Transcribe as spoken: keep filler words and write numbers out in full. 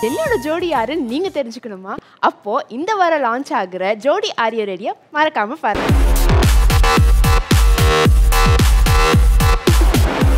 என்னோட ஜோடி யாருன்னு நீங்க தெரிஞ்சுக்கணுமா? அப்போ இந்த வாரம் லான்ச் ஆகுற ஜோடி ஆர் யூ ரெடியை மறக்காம பாருங்க.